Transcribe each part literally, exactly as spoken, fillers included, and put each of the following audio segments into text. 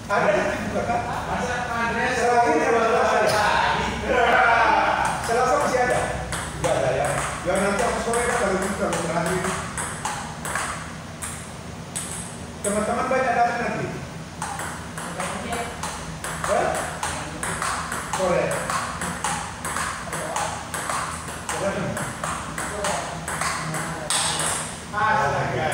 Ada nanti buka kan? Masa Pak Andreas Selain Selasa ada. Selasa masih ada? Enggak ada ya. Ya nanti aku sore kalau buka terakhir. Teman-teman banyak datang nanti. Hah? Sore. Astaga.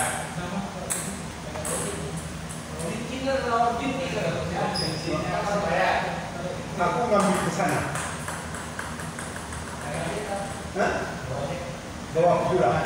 Aku ngambil ke sana. Hah? Bawa pulang.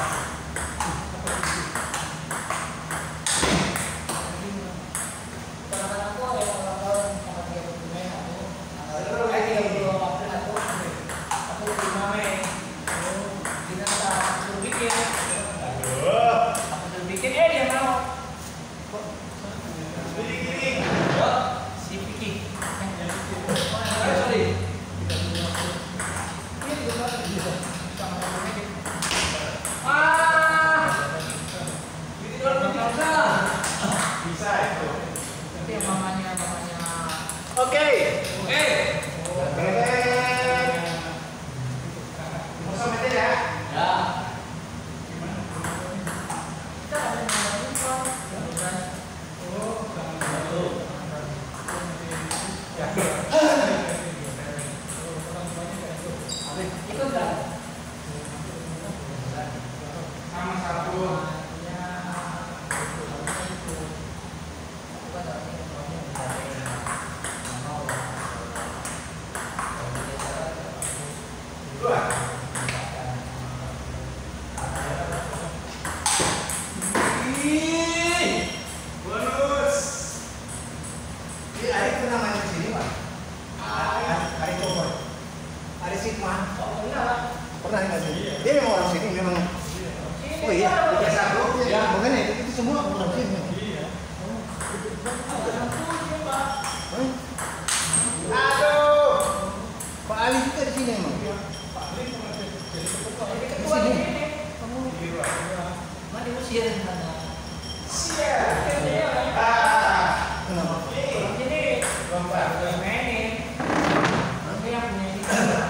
Oke. Oke. Mau sampai ya? Ya. Sama satu. Dia memang orang sini, memang. Oh iya, satu. Ya, mengenai itu semua orang sini. Iya. Aduh, Pak Ali juga di sini emang. Pak Ali jadi ketua. Di sini. Kamu mana usia? Usia. Ah, kenapa? Jadi lomba mainin. Nanti yang punya ini.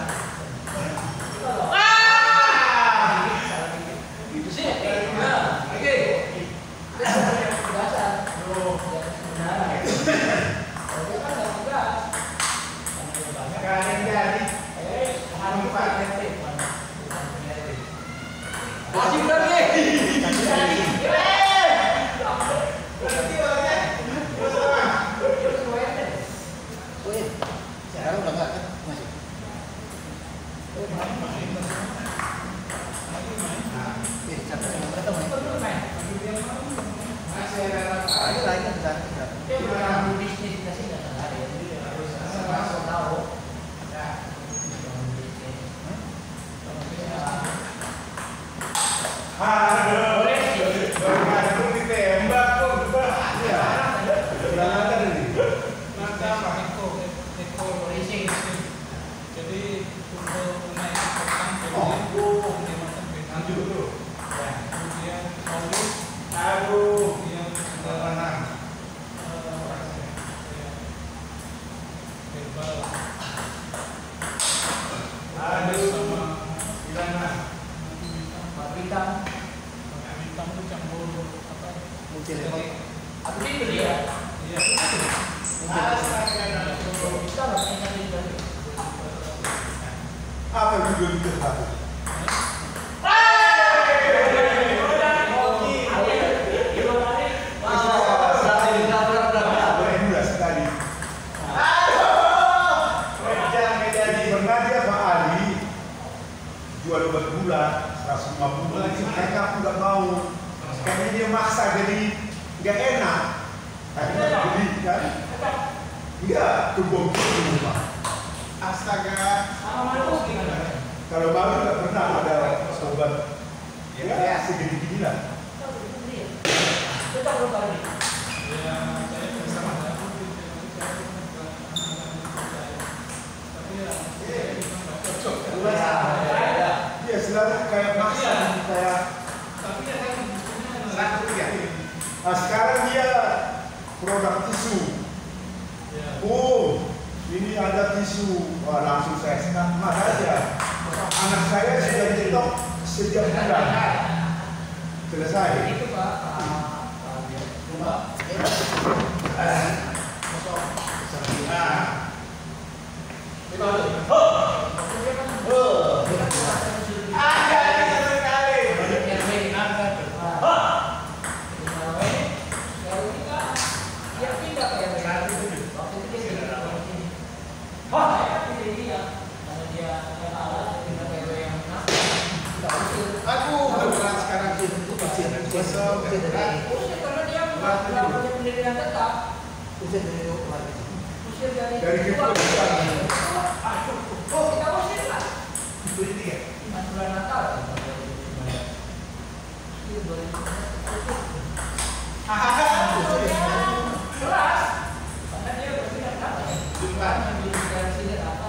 Apa judul itu satu? Jual obat gula seratus lima puluh kayaknya aku nggak mau, kayaknya dia maksa jadi nggak enak. Akhirnya beli kan? Enggak, tubuh rumah. Astaga. Kalau baru nggak pernah ada obat ya segini gini lah. Iya selalu kayak maksa kayak. Nah, sekarang dia produk tisu. Oh, ini ada tisu. Wah, langsung saya mas aja. Anak saya sudah dicetok sejak bulan. Selesai. Itu Pak. Aku bergerak sekarang sih untuk kecil. Besok karena dia nggak punya pendidikan tetap. Usir dari luar. Usir dari dari kita. Oh, kita usir lah. Beri tiga. Mas bulan Natal. Keras. Karena dia berpindah kata. Bukan dari sini apa?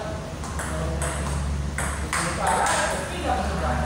Parah, pindah ke sebelah.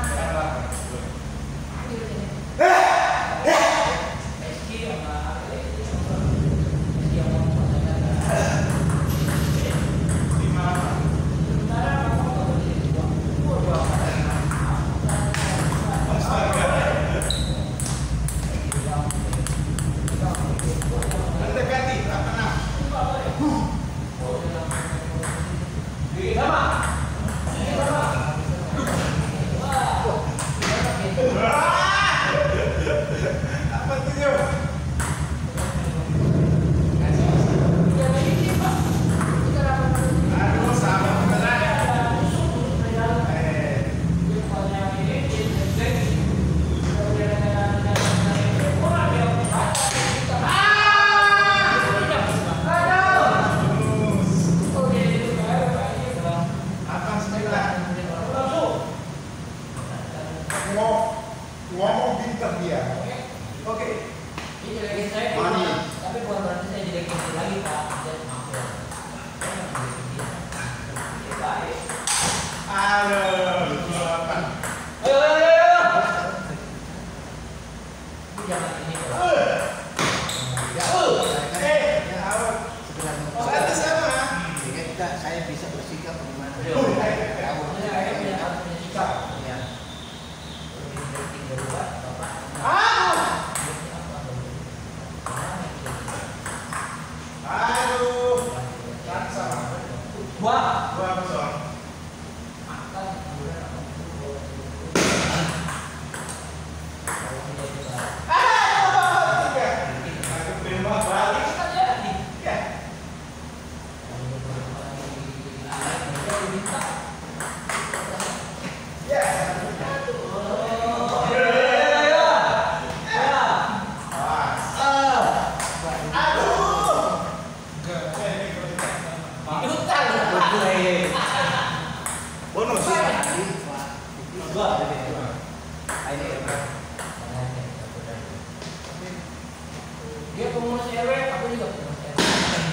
Ngomong bintang dia. Oke. Ini jelekin saya, Manis. tapi bukan berarti saya jelekin dia lagi Pak. Jadi maaf ya. Baik. Halo, delapan. Ayo, ayo, ayo. Ini jangan ini. Saya sama. Kita saya bisa bersikap bagaimana? Tahu. Saya punya harus punya sikap. Ya. Aduh, sama. Wah, Dua kosong. Bonus. dia pengurus R W, aku juga pengurus R W.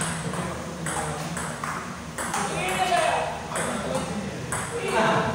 Ini saya. Tenang.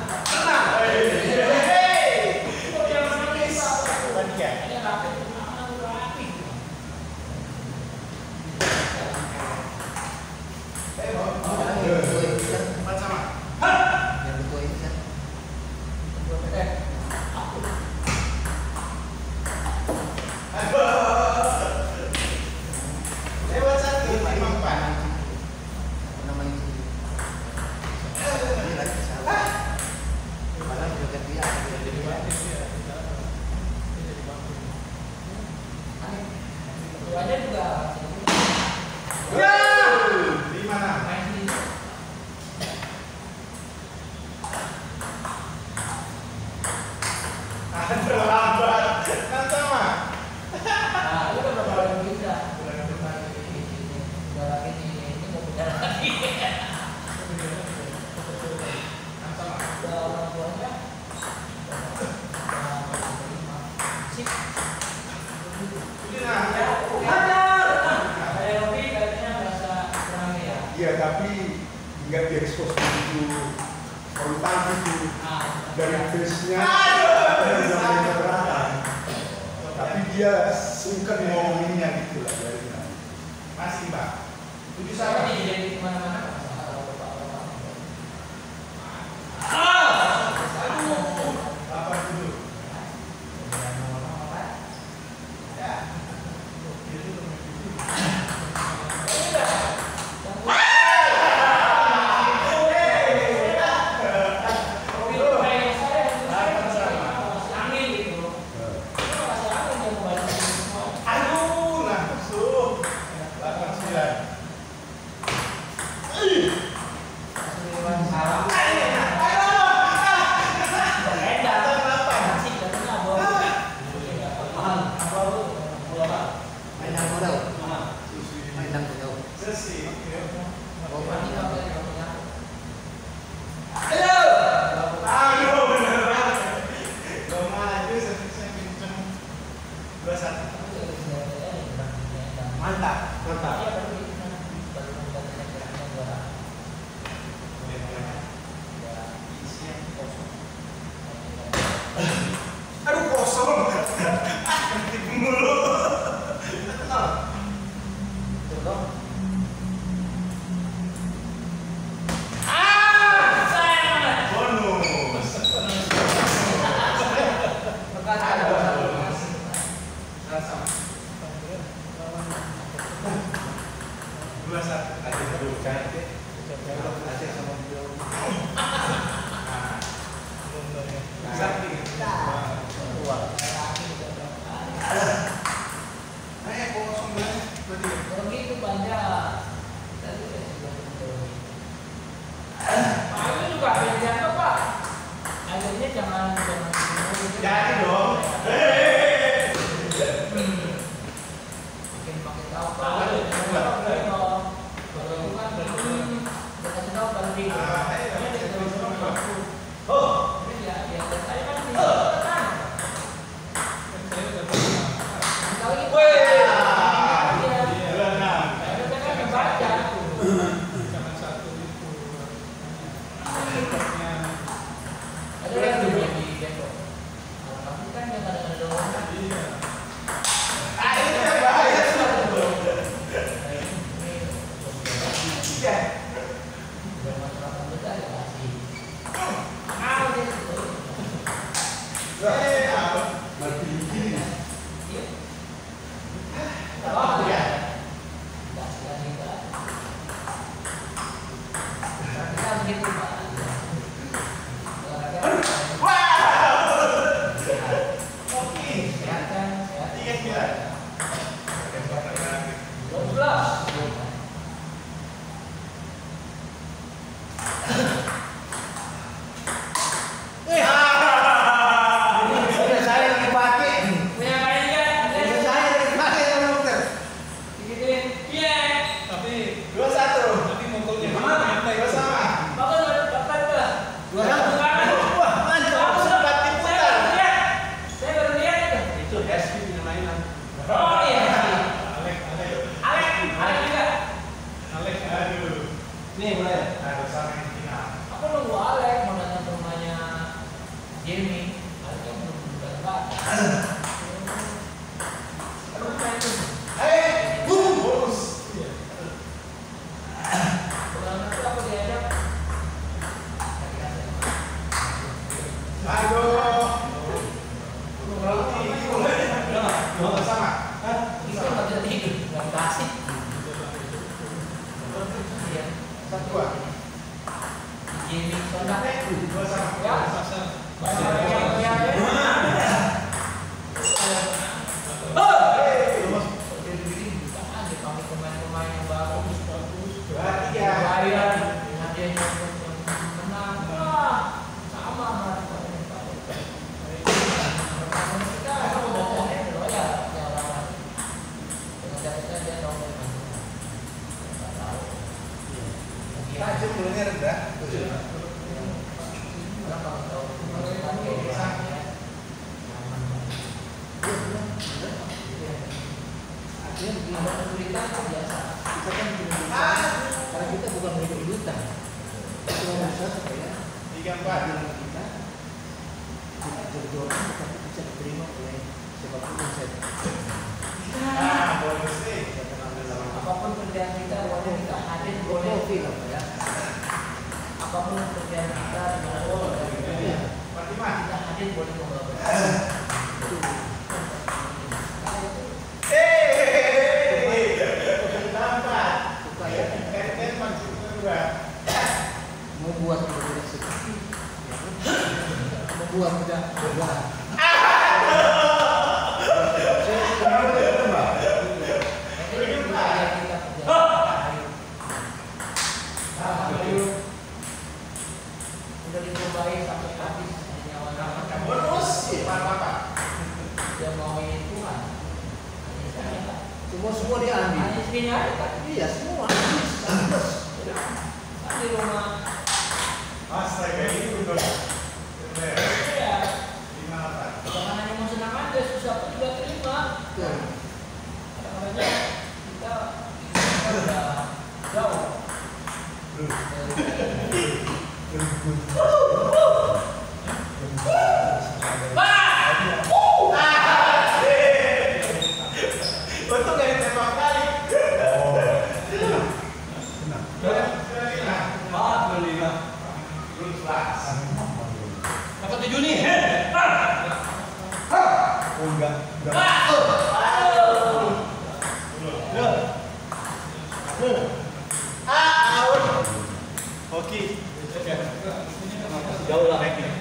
Ada juga. Ya. Di mana? Main di Ada lambat. Kan sama. Nah, itu kan berapa kali bisa? Udah lagi ini, ini mau pindah lagi. Udah orang tuanya. Sip. Iya, tapi nggak diekspos begitu kontan itu dari face-nya ada beratan. Tapi dia sungkan ngomonginnya gitu lah dari masih Pak. Tujuh Saya sama. jadi di mana-mana. Delapan tujuh. Ya. Aduh, langsung. Delapan sembilan. Mainan modal. Mainan modal. Sesi. Oh, Aduh, bener banget. Gak maju, saya kenceng. Dua satu. Mantap, mantap. Aduh, kosong. Ketik mulu. Bonus. Dua satu. Aduh, aduh, cantik. Aceh sama beliau. Sakti. Eh, kosong belas. Berarti. Kalau gitu banyak. Tadi saya sudah betul. Pak itu juga beda kok Pak. Akhirnya jangan jangan. Jadi dong. Makin makin tahu Pak. Kalau itu kan belum kasih tahu baru di. Oh. Ini ya ya saya kan di kan. Kalau itu. Dua enam. Saya kan membaca. Ada yang dulu di Depok. Tapi kan yang ada doang. Ah, ini yang bahaya. Iya. Eh, apa? Mati begini. Oh, ya. Oke. Tiga sembilan. Udah saya lagi pakai. Udah saya lagi pakai sama dokter. Dua satu. Dua sama. Dua satu. Wah, mantap. Sempat diputar. Itu S P punya mainan. Oh iya. Alek, Alek. Alek, Alek juga. Alek, aduh. Nih mulai. Aduh, sama yang final. Aku nunggu Alek mau datang ke rumahnya Jamie. Aleknya belum datang. Aduh, main tuh. Eh, boom, bonus. Bulan itu aku diajak. Aduh. Terlalu tinggi boleh. Dua sama. Hah? Itu nggak bisa tidur, nggak kasih. Iya. Satu dua. Jamie sontak. Dua sama. Ya. Masih ada yang lihat ya. Eh, Ada kami pemain-pemain yang bagus, bagus. dua tiga. Bayar, ada yang menang. Wah, sama sama. Kita mau baca dulu ya, ya lawan. Dengan catatan dia tahu dari mana. Nggak tahu. Tajam dulunya rendah. Orang kalau tahu masukan kayak dia, ya. Artinya begini. Ada kesulitan kan biasa. Kita kan bikin urusan, karena kita bukan hidup ilutan. Kita berusaha supaya Tiga empat. keadilan kita tidak berjuang tetapi bisa diterima oleh siapapun yang saya. Ah, bonus nih. Apapun kerjaan kita, wajah kita Hadis boleh Profil apa ya? apapun pekerjaan kita di mana pun Iya. Fatimah. kita hadis boleh membawa. Eh, lambat. Supaya Kan kan maksudnya dua. membuat kita tidak seperti membuat kita berbah. Udah dicobain sampai habis nyawa nyawa Bonus. Apa-apa. dia mau Tuhan. Semua semua diambil. Hanya istrinya aja kan. Iya semua. Habis. Kan di rumah. Astaga itu udah. Bener. Ya, Gimana? jangan hanya mau senang aja, susah pun juga terima. Betul. Kadang-kadang kita kita udah jauh. Untung gak ditembak kali. Oh. Tenang. Alhamdulillah. Belum kelas. Dapat tujuh nih. Oh enggak. Enggak. Ah, out. Oke. Jauh lah.